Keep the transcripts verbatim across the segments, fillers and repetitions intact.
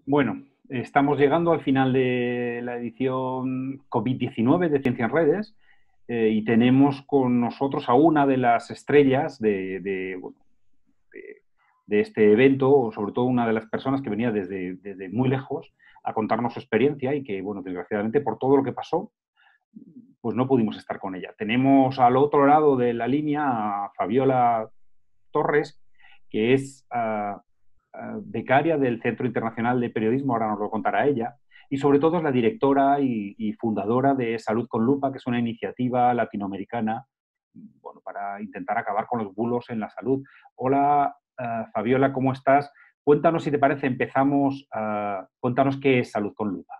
Bueno, estamos llegando al final de la edición COVID diecinueve de Ciencia en Redes eh, y tenemos con nosotros a una de las estrellas de, de, bueno, de, de este evento, o sobre todo una de las personas que venía desde, desde muy lejos a contarnos su experiencia y que, bueno, desgraciadamente por todo lo que pasó, pues no pudimos estar con ella. Tenemos al otro lado de la línea a Fabiola Torres, que es uh, uh, becaria del Centro Internacional de Periodismo, ahora nos lo contará ella, y sobre todo es la directora y, y fundadora de Salud con Lupa, que es una iniciativa latinoamericana, bueno, para intentar acabar con los bulos en la salud. Hola, uh, Fabiola, ¿cómo estás? Cuéntanos, si te parece, empezamos, uh, cuéntanos qué es Salud con Lupa.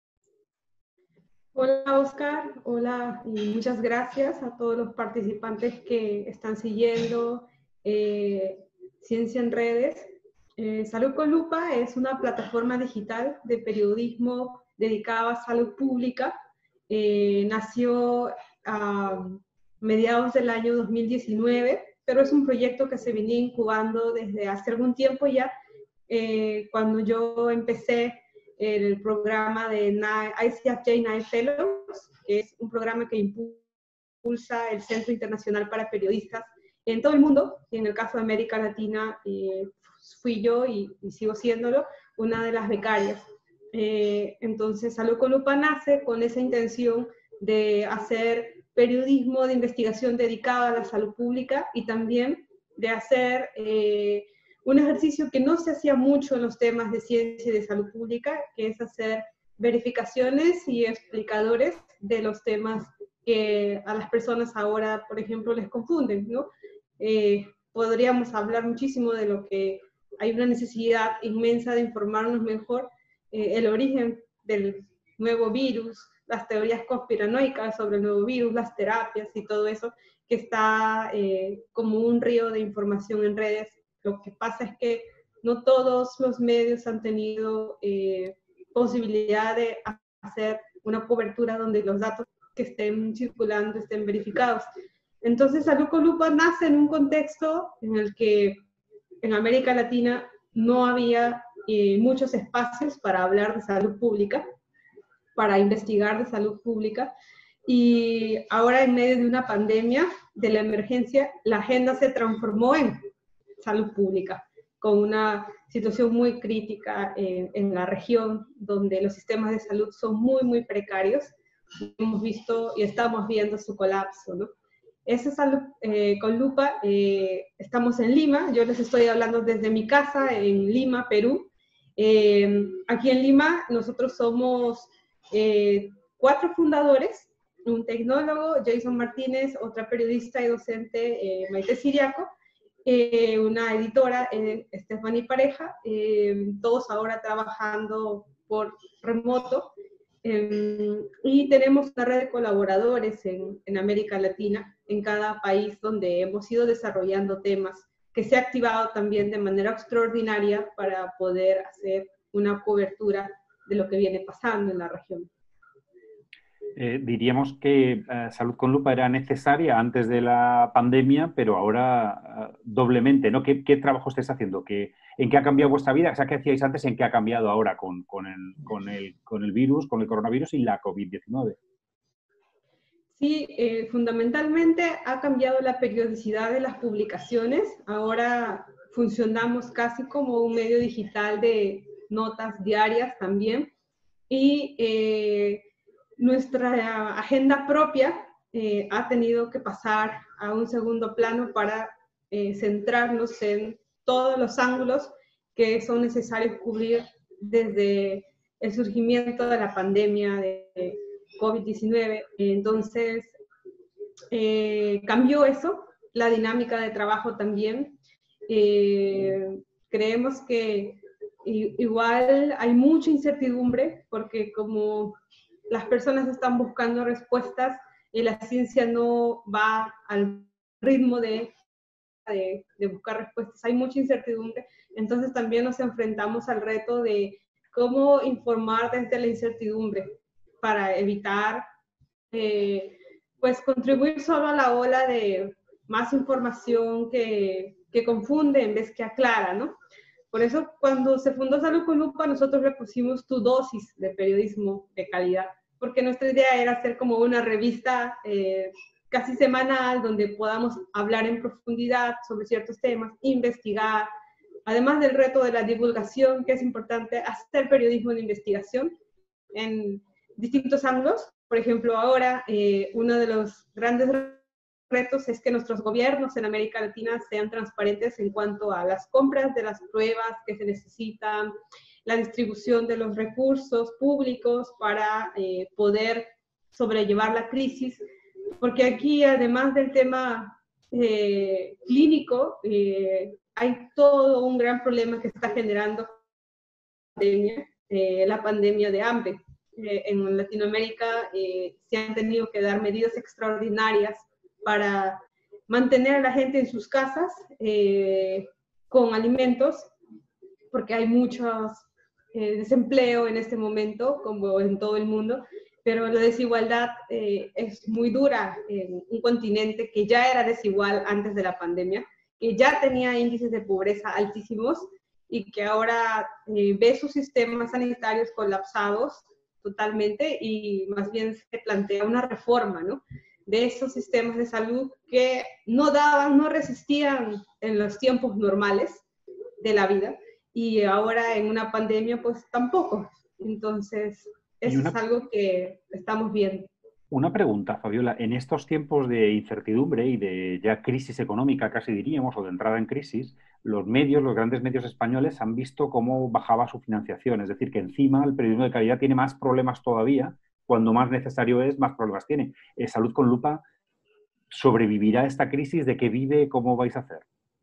Hola, Oscar. Hola y muchas gracias a todos los participantes que están siguiendo eh, Ciencia en Redes. Eh, Salud con Lupa es una plataforma digital de periodismo dedicada a salud pública. Eh, nació a mediados del año dos mil diecinueve, pero es un proyecto que se venía incubando desde hace algún tiempo ya. Eh, cuando yo empecé el programa de I C F J Nine Fellows, que es un programa que impulsa el Centro Internacional para Periodistas en todo el mundo, y en el caso de América Latina eh, fui yo y, y sigo siéndolo, una de las becarias. Eh, entonces, Salud con Lupa nace con esa intención de hacer periodismo de investigación dedicado a la salud pública y también de hacer eh, un ejercicio que no se hacía mucho en los temas de ciencia y de salud pública, que es hacer verificaciones y explicadores de los temas que a las personas ahora, por ejemplo, les confunden, ¿no? Eh, podríamos hablar muchísimo de lo que hay una necesidad inmensa de informarnos mejor, eh, el origen del nuevo virus, las teorías conspiranoicas sobre el nuevo virus, las terapias y todo eso, que está eh, como un río de información en redes. Lo que pasa es que no todos los medios han tenido eh, posibilidad de hacer una cobertura donde los datos que estén circulando estén verificados. Entonces, Salud con Lupa nace en un contexto en el que en América Latina no había eh, muchos espacios para hablar de salud pública, para investigar de salud pública, y ahora en medio de una pandemia, de la emergencia, la agenda se transformó en salud pública, con una situación muy crítica en, en la región, donde los sistemas de salud son muy, muy precarios. Hemos visto y estamos viendo su colapso, ¿no? Esa Salud eh, con Lupa, eh, estamos en Lima, yo les estoy hablando desde mi casa en Lima, Perú. Eh, aquí en Lima nosotros somos eh, cuatro fundadores, un tecnólogo, Jason Martínez, otra periodista y docente, eh, Maite Siriaco, eh, una editora, eh, Stephanie Pareja, eh, todos ahora trabajando por remoto, eh, y tenemos una red de colaboradores en, en América Latina, en cada país donde hemos ido desarrollando temas, que se ha activado también de manera extraordinaria para poder hacer una cobertura de lo que viene pasando en la región. Eh, diríamos que eh, Salud con Lupa era necesaria antes de la pandemia, pero ahora uh, doblemente, ¿no? ¿Qué, ¿Qué trabajo estáis haciendo? ¿Qué, ¿En qué ha cambiado vuestra vida? O sea, ¿qué hacíais antes? ¿En qué ha cambiado ahora con, con, el, con, el, con el virus, con el coronavirus y la COVID diecinueve? Sí, eh, fundamentalmente ha cambiado la periodicidad de las publicaciones. Ahora funcionamos casi como un medio digital de notas diarias también. Y eh, nuestra agenda propia eh, ha tenido que pasar a un segundo plano para eh, centrarnos en todos los ángulos que son necesarios cubrir desde el surgimiento de la pandemia de COVID diecinueve. Entonces, eh, cambió eso, la dinámica de trabajo también. Eh, creemos que igual hay mucha incertidumbre porque como las personas están buscando respuestas y la ciencia no va al ritmo de, de, de buscar respuestas, hay mucha incertidumbre, entonces también nos enfrentamos al reto de cómo informar desde la incertidumbre para evitar eh, pues contribuir solo a la ola de más información que, que confunde en vez que aclara, ¿no? Por eso, cuando se fundó Salud con Lupa, nosotros le pusimos Tu Dosis de Periodismo de Calidad, porque nuestra idea era hacer como una revista eh, casi semanal, donde podamos hablar en profundidad sobre ciertos temas, investigar, además del reto de la divulgación, que es importante hacer periodismo de investigación en distintos ángulos. Por ejemplo, ahora eh, uno de los grandes retos es que nuestros gobiernos en América Latina sean transparentes en cuanto a las compras de las pruebas que se necesitan, la distribución de los recursos públicos para eh, poder sobrellevar la crisis, porque aquí, además del tema eh, clínico, eh, hay todo un gran problema que está generando la pandemia, eh, la pandemia de hambre. Eh, en Latinoamérica eh, se han tenido que dar medidas extraordinarias para mantener a la gente en sus casas eh, con alimentos, porque hay mucho eh, desempleo en este momento, como en todo el mundo, pero la desigualdad eh, es muy dura en un continente que ya era desigual antes de la pandemia, que ya tenía índices de pobreza altísimos y que ahora eh, ve sus sistemas sanitarios colapsados totalmente y más bien se plantea una reforma, ¿no?, de esos sistemas de salud que no daban, no resistían en los tiempos normales de la vida y ahora en una pandemia pues tampoco. Entonces, eso una, es algo que estamos viendo. Una pregunta, Fabiola. En estos tiempos de incertidumbre y de ya crisis económica, casi diríamos, o de entrada en crisis, los medios, los grandes medios españoles han visto cómo bajaba su financiación. Es decir, que encima el periodismo de calidad tiene más problemas todavía. Cuando más necesario es, más problemas tiene. Eh, Salud con Lupa sobrevivirá a esta crisis. ¿De qué vive? ¿Cómo vais a hacer?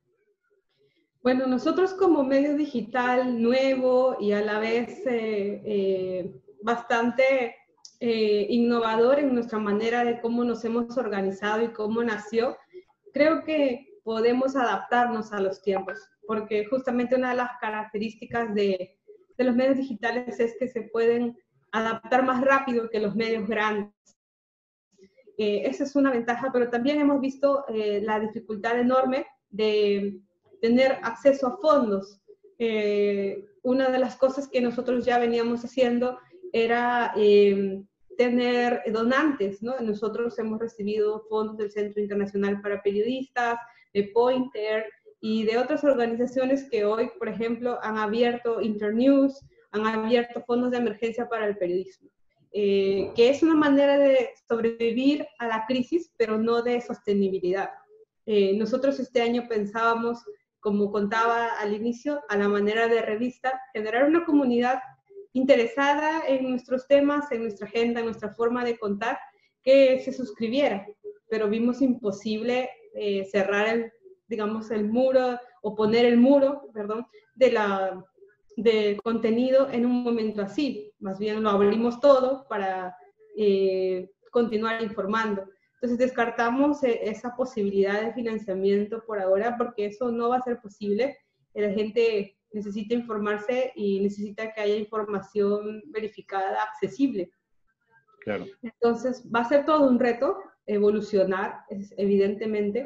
Bueno, nosotros como medio digital nuevo y a la vez eh, eh, bastante eh, innovador en nuestra manera de cómo nos hemos organizado y cómo nació, creo que podemos adaptarnos a los tiempos, porque justamente una de las características de, de los medios digitales es que se pueden adaptar más rápido que los medios grandes. Eh, esa es una ventaja, pero también hemos visto eh, la dificultad enorme de tener acceso a fondos. Eh, una de las cosas que nosotros ya veníamos haciendo era eh, tener donantes, ¿no? Nosotros hemos recibido fondos del Centro Internacional para Periodistas, de Pointer y de otras organizaciones que hoy, por ejemplo, han abierto Internews, han abierto fondos de emergencia para el periodismo. Eh, que es una manera de sobrevivir a la crisis, pero no de sostenibilidad. Eh, nosotros este año pensábamos, como contaba al inicio, a la manera de revista, generar una comunidad interesada en nuestros temas, en nuestra agenda, en nuestra forma de contar, que se suscribiera, pero vimos imposible eh, cerrar el, digamos, el muro, o poner el muro, perdón, de la de contenido en un momento así. Más bien lo abrimos todo para eh, continuar informando. Entonces descartamos eh, esa posibilidad de financiamiento por ahora porque eso no va a ser posible. La gente necesita informarse y necesita que haya información verificada, accesible. Claro. Entonces va a ser todo un reto evolucionar, es, evidentemente,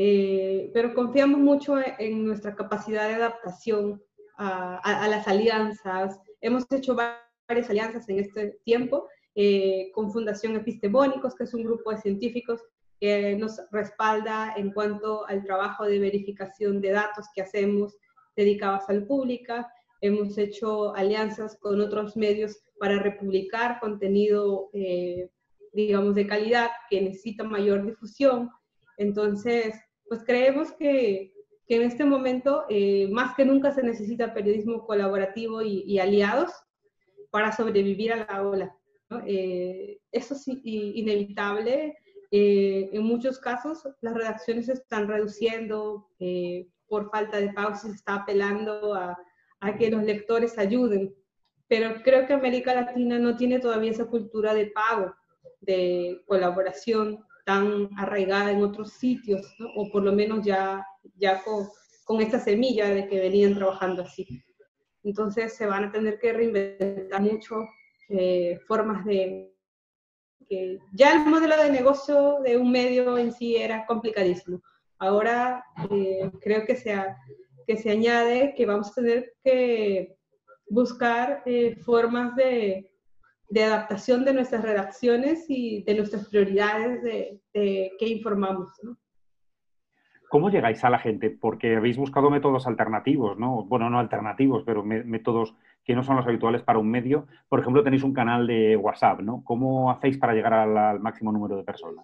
eh, pero confiamos mucho en, en nuestra capacidad de adaptación A, a, a las alianzas. Hemos hecho varias alianzas en este tiempo eh, con Fundación Epistemónicos, que es un grupo de científicos que nos respalda en cuanto al trabajo de verificación de datos que hacemos dedicados a salud pública. Hemos hecho alianzas con otros medios para republicar contenido, eh, digamos, de calidad que necesita mayor difusión. Entonces, pues creemos que que en este momento eh, más que nunca se necesita periodismo colaborativo y, y aliados para sobrevivir a la ola, ¿no? Eh, eso es inevitable. Eh, en muchos casos las redacciones se están reduciendo eh, por falta de pago, se está apelando a, a que los lectores ayuden, pero creo que América Latina no tiene todavía esa cultura de pago, de colaboración tan arraigada en otros sitios, ¿no? O por lo menos ya, ya con, con esta semilla de que venían trabajando así. Entonces se van a tener que reinventar mucho eh, formas de... que ya el modelo de negocio de un medio en sí era complicadísimo. Ahora eh, creo que se, ha, que se añade que vamos a tener que buscar eh, formas de, de adaptación de nuestras redacciones y de nuestras prioridades de, de qué informamos, ¿no? ¿Cómo llegáis a la gente? Porque habéis buscado métodos alternativos, ¿no? Bueno, no alternativos, pero métodos que no son los habituales para un medio. Por ejemplo, tenéis un canal de WhatsApp, ¿no? ¿Cómo hacéis para llegar al, al máximo número de personas?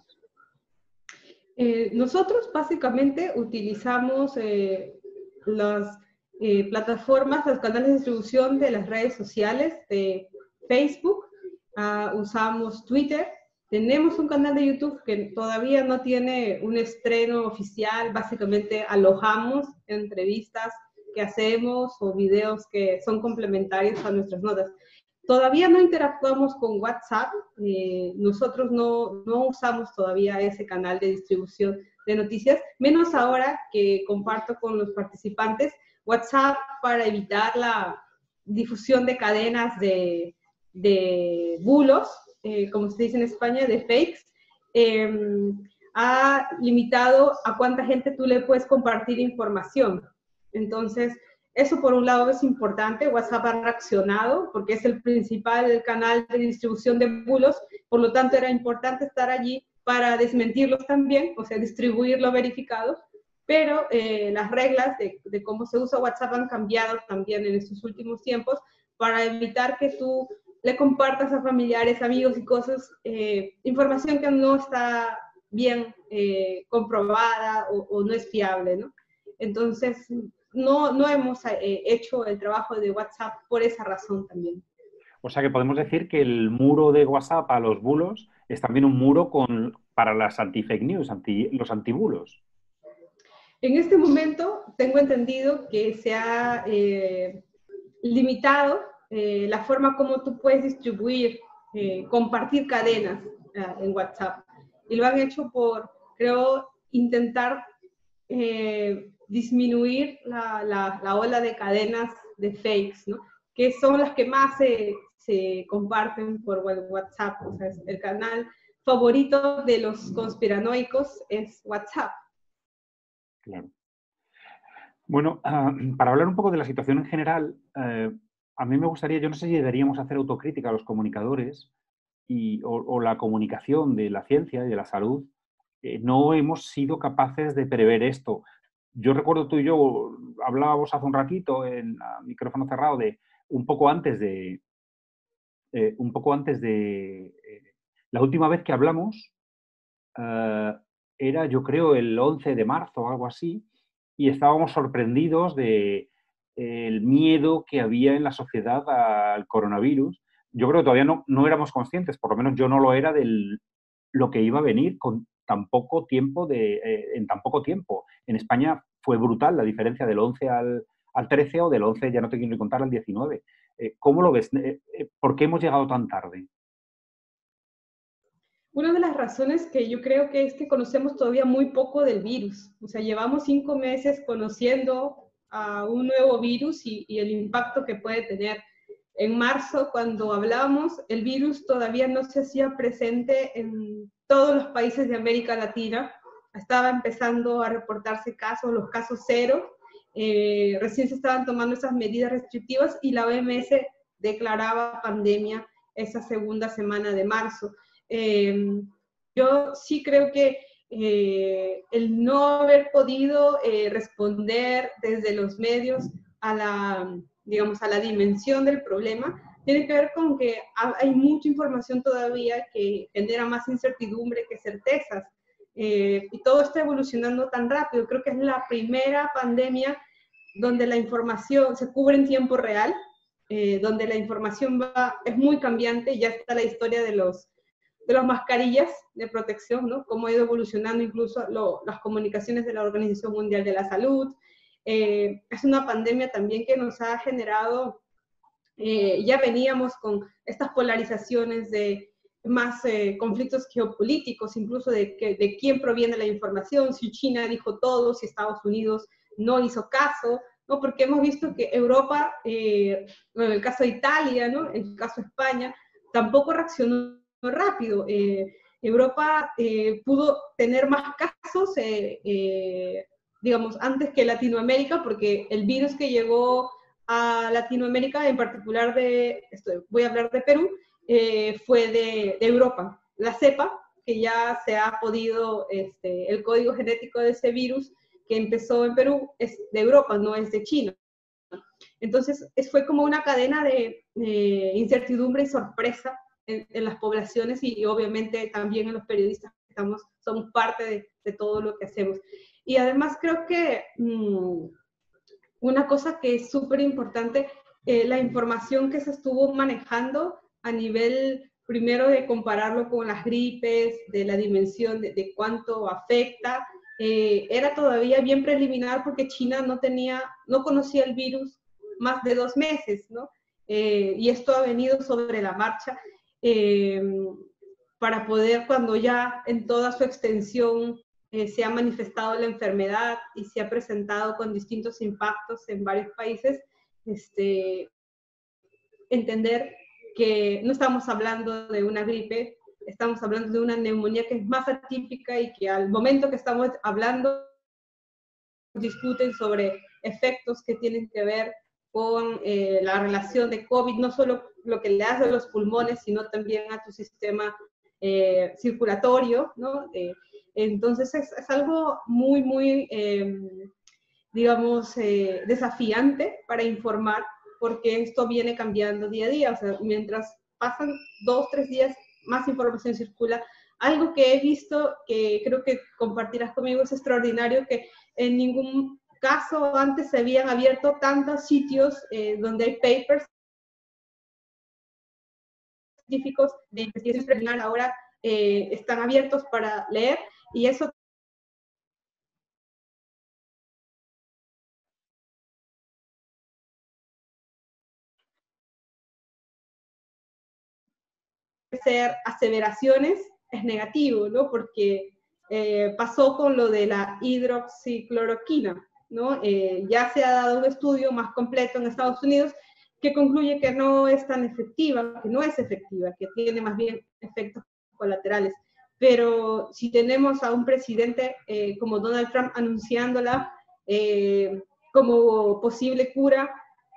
Eh, nosotros básicamente utilizamos eh, las eh, plataformas, los canales de distribución de las redes sociales de Facebook, uh, usamos Twitter, tenemos un canal de YouTube que todavía no tiene un estreno oficial, básicamente alojamos entrevistas que hacemos o videos que son complementarios a nuestras notas. Todavía no interactuamos con WhatsApp, eh, nosotros no, no usamos todavía ese canal de distribución de noticias, menos ahora que comparto con los participantes WhatsApp para evitar la difusión de cadenas de, de bulos, eh, como se dice en España, de fakes, eh, ha limitado a cuánta gente tú le puedes compartir información. Entonces, eso por un lado es importante, WhatsApp ha reaccionado porque es el principal canal de distribución de bulos, por lo tanto era importante estar allí para desmentirlos también, o sea, distribuir lo verificado, pero eh, las reglas de, de cómo se usa WhatsApp han cambiado también en estos últimos tiempos para evitar que tú le compartas a familiares, amigos y cosas, eh, información que no está bien eh, comprobada o, o no es fiable, ¿no? Entonces, no, no hemos eh, hecho el trabajo de WhatsApp por esa razón también. O sea que podemos decir que el muro de WhatsApp a los bulos es también un muro con, para las anti-fake news, anti, los antibulos. En este momento tengo entendido que se ha eh, limitado eh, la forma como tú puedes distribuir, eh, compartir cadenas eh, en WhatsApp. Y lo han hecho por, creo, intentar eh, disminuir la, la, la ola de cadenas de fakes, ¿no? Que son las que más se, se comparten por WhatsApp. O sea, el canal favorito de los conspiranoicos es WhatsApp. Claro. Bueno, uh, para hablar un poco de la situación en general, uh, a mí me gustaría, yo no sé si deberíamos hacer autocrítica a los comunicadores y, o, o la comunicación de la ciencia y de la salud. Eh, no hemos sido capaces de prever esto. Yo recuerdo tú y yo hablábamos hace un ratito en uh, micrófono cerrado de un poco antes de, eh, un poco antes de eh, la última vez que hablamos uh, era, yo creo, el once de marzo o algo así, y estábamos sorprendidos de el miedo que había en la sociedad al coronavirus. Yo creo que todavía no, no éramos conscientes, por lo menos yo no lo era, de lo que iba a venir con tan poco tiempo de, eh, en tan poco tiempo. En España fue brutal la diferencia del once al, al trece o del once, ya no te quiero ni contar, al diecinueve. Eh, ¿Cómo lo ves? Eh, eh, ¿Por qué hemos llegado tan tarde? Una de las razones que yo creo que es que conocemos todavía muy poco del virus. O sea, llevamos cinco meses conociendo a un nuevo virus y, y el impacto que puede tener. En marzo, cuando hablamos, el virus todavía no se hacía presente en todos los países de América Latina. Estaba empezando a reportarse casos, los casos cero. Eh, recién se estaban tomando esas medidas restrictivas y la O M S declaraba pandemia esa segunda semana de marzo. Eh, yo sí creo que eh, el no haber podido eh, responder desde los medios a la, digamos, a la dimensión del problema tiene que ver con que hay mucha información todavía que genera más incertidumbre que certezas. Eh, y todo está evolucionando tan rápido. Creo que es la primera pandemia donde la información se cubre en tiempo real, eh, donde la información va, es muy cambiante. Ya está la historia de los de las mascarillas de protección, ¿no? Cómo ha ido evolucionando incluso lo, las comunicaciones de la Organización Mundial de la Salud. Eh, es una pandemia también que nos ha generado, eh, ya veníamos con estas polarizaciones de más eh, conflictos geopolíticos, incluso de, que, de quién proviene la información, si China dijo todo, si Estados Unidos no hizo caso, ¿no? Porque hemos visto que Europa, eh, en el caso de Italia, ¿no? En el caso de España, tampoco reaccionó rápido. Eh, Europa eh, pudo tener más casos, eh, eh, digamos, antes que Latinoamérica, porque el virus que llegó a Latinoamérica, en particular de, esto, voy a hablar de Perú, eh, fue de, de Europa. La cepa, que ya se ha podido, este, el código genético de ese virus que empezó en Perú es de Europa, no es de China. Entonces, es, fue como una cadena de, de incertidumbre y sorpresa en, en las poblaciones y, y obviamente también en los periodistas que estamos, somos parte de, de todo lo que hacemos. Y además creo que mmm, una cosa que es súper importante, eh, la información que se estuvo manejando a nivel, primero de compararlo con las gripes, de la dimensión de, de cuánto afecta, eh, era todavía bien preliminar porque China no tenía, no conocía el virus más de dos meses, ¿no? Eh, y esto ha venido sobre la marcha eh, para poder, cuando ya en toda su extensión eh, se ha manifestado la enfermedad y se ha presentado con distintos impactos en varios países, este, entender que no estamos hablando de una gripe, estamos hablando de una neumonía que es más atípica y que al momento que estamos hablando discuten sobre efectos que tienen que ver con eh, la relación de COVID, no solo lo que le hace a los pulmones, sino también a tu sistema eh, circulatorio, ¿no? Eh, entonces es, es, algo muy, muy, eh, digamos, eh, desafiante para informar, porque esto viene cambiando día a día, o sea, mientras pasan dos, tres días, más información circula. Algo que he visto, que creo que compartirás conmigo, es extraordinario, que en ningún caso antes se habían abierto tantos sitios eh, donde hay papers científicos de investigación preliminar, ahora eh, están abiertos para leer, y eso ser aseveraciones es negativo, ¿no? Porque eh, pasó con lo de la hidroxicloroquina, ¿no? Eh, ya se ha dado un estudio más completo en Estados Unidos que concluye que no es tan efectiva, que no es efectiva, que tiene más bien efectos colaterales. Pero si tenemos a un presidente eh, como Donald Trump anunciándola eh, como posible cura,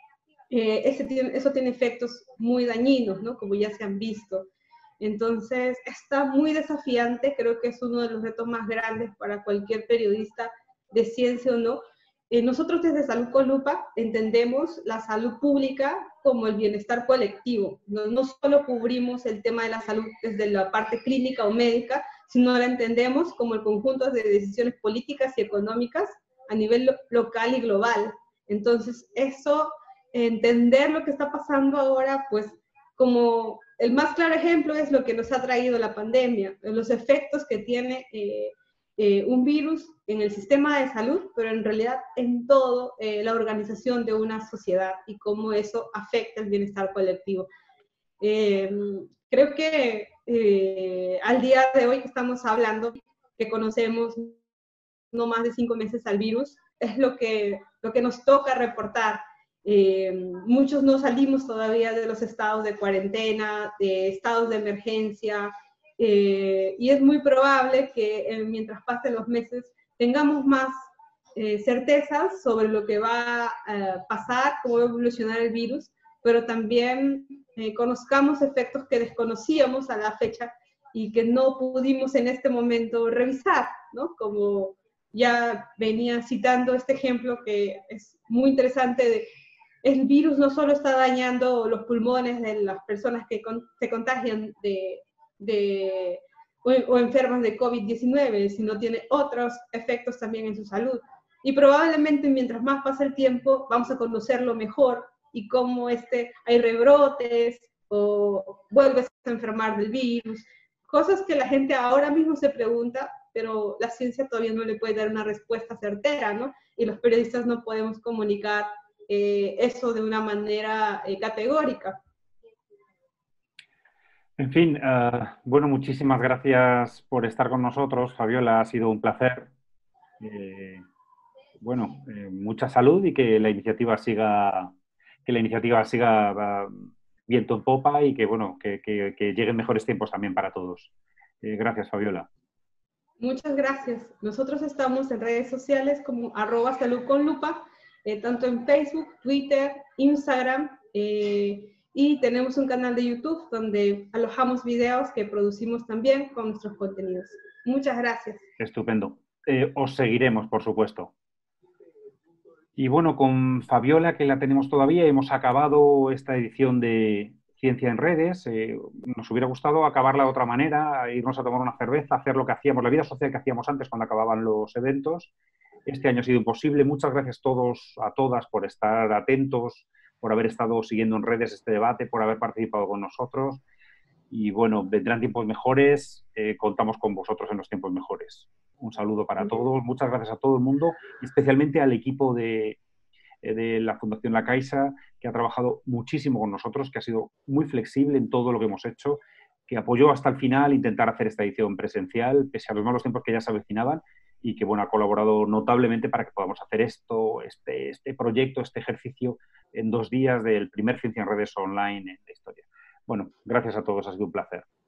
eh, ese tiene, eso tiene efectos muy dañinos, ¿no? Como ya se han visto. Entonces, está muy desafiante, creo que es uno de los retos más grandes para cualquier periodista de ciencia o no. Eh, nosotros desde Salud con Lupa entendemos la salud pública como el bienestar colectivo. No, no solo cubrimos el tema de la salud desde la parte clínica o médica, sino la entendemos como el conjunto de decisiones políticas y económicas a nivel lo local y global. Entonces, eso, entender lo que está pasando ahora, pues como el más claro ejemplo es lo que nos ha traído la pandemia, los efectos que tiene eh, eh, un virus en el sistema de salud, pero en realidad en todo eh, la organización de una sociedad y cómo eso afecta el bienestar colectivo. Eh, creo que eh, al día de hoy que estamos hablando, que conocemos no más de cinco meses al virus, es lo que, lo que nos toca reportar. Eh, muchos no salimos todavía de los estados de cuarentena, de estados de emergencia, eh, y es muy probable que eh, mientras pasen los meses tengamos más eh, certezas sobre lo que va a pasar, cómo va a evolucionar el virus, pero también eh, conozcamos efectos que desconocíamos a la fecha y que no pudimos en este momento revisar, ¿no? Como ya venía citando este ejemplo que es muy interesante de el virus no solo está dañando los pulmones de las personas que con, se contagian de, de o, o enfermas de COVID diecinueve, sino tiene otros efectos también en su salud. Y probablemente mientras más pasa el tiempo, vamos a conocerlo mejor y cómo este, hay rebrotes o vuelves a enfermar del virus, cosas que la gente ahora mismo se pregunta, pero la ciencia todavía no le puede dar una respuesta certera, ¿no? Y los periodistas no podemos comunicar Eh, eso de una manera eh, categórica. En fin, uh, bueno, muchísimas gracias por estar con nosotros, Fabiola, ha sido un placer. Eh, bueno, eh, mucha salud y que la iniciativa siga, que la iniciativa siga uh, viento en popa y que, bueno, que, que, que lleguen mejores tiempos también para todos. Eh, gracias, Fabiola. Muchas gracias. Nosotros estamos en redes sociales como arroba salud con lupa, eh, tanto en Facebook, Twitter, Instagram, eh, y tenemos un canal de YouTube donde alojamos videos que producimos también con nuestros contenidos. Muchas gracias. Estupendo. Eh, os seguiremos, por supuesto. Y bueno, con Fabiola, que la tenemos todavía, hemos acabado esta edición de Ciencia en Redes. Eh, nos hubiera gustado acabarla de otra manera, irnos a tomar una cerveza, hacer lo que hacíamos, la vida social que hacíamos antes cuando acababan los eventos. Este año ha sido imposible. Muchas gracias todos, a todas, por estar atentos, por haber estado siguiendo en redes este debate, por haber participado con nosotros. Y bueno, vendrán tiempos mejores, eh, contamos con vosotros en los tiempos mejores. Un saludo para todos, muchas gracias a todo el mundo, y especialmente al equipo de, de la Fundación La Caixa, que ha trabajado muchísimo con nosotros, que ha sido muy flexible en todo lo que hemos hecho, que apoyó hasta el final intentar hacer esta edición presencial, pese a los malos tiempos que ya se avecinaban, y que bueno, ha colaborado notablemente para que podamos hacer esto, este, este proyecto, este ejercicio en dos días del primer Ciencia en Redes online en la historia. Bueno, gracias a todos, ha sido un placer.